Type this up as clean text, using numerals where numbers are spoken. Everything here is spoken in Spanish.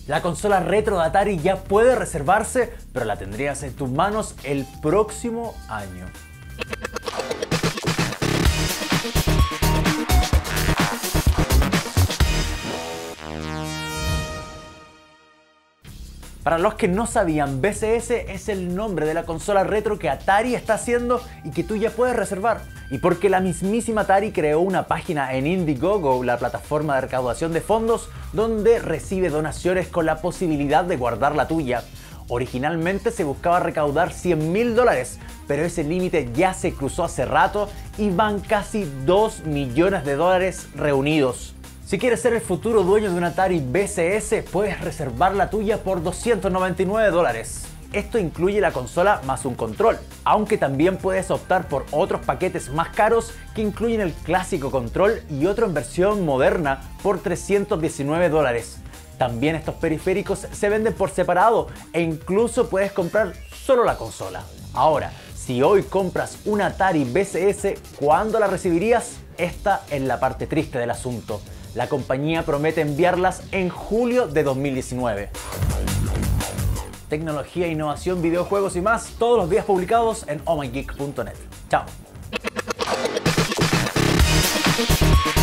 La consola retro de Atari ya puede reservarse, pero la tendrías en tus manos el próximo año. Para los que no sabían, BCS es el nombre de la consola retro que Atari está haciendo y que tú ya puedes reservar. Y porque la mismísima Atari creó una página en Indiegogo, la plataforma de recaudación de fondos, donde recibe donaciones con la posibilidad de guardar la tuya. Originalmente se buscaba recaudar $100.000, pero ese límite ya se cruzó hace rato y van casi $2 millones reunidos. Si quieres ser el futuro dueño de un Atari BCS, puedes reservar la tuya por $299. Esto incluye la consola más un control, aunque también puedes optar por otros paquetes más caros que incluyen el clásico control y otro en versión moderna por $319. También estos periféricos se venden por separado e incluso puedes comprar solo la consola. Ahora, si hoy compras un Atari BCS, ¿cuándo la recibirías? Esta es la parte triste del asunto. La compañía promete enviarlas en julio de 2019. Tecnología, innovación, videojuegos y más, todos los días publicados en ohmygeek.net. Chao.